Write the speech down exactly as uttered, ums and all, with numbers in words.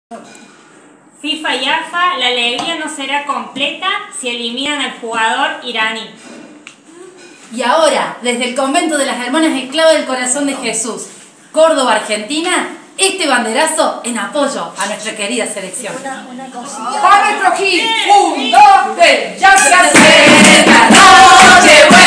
FIFA y AFA, la alegría no será completa si eliminan al jugador iraní. Y ahora, desde el convento de las Hermanas Esclavas del Corazón de Jesús, Córdoba, Argentina, este banderazo en apoyo a nuestra querida selección. Una, una cosita. ¡Va nuestro hit! ¡Un, dos, tres! ¡Ya se hace! ¡La noche!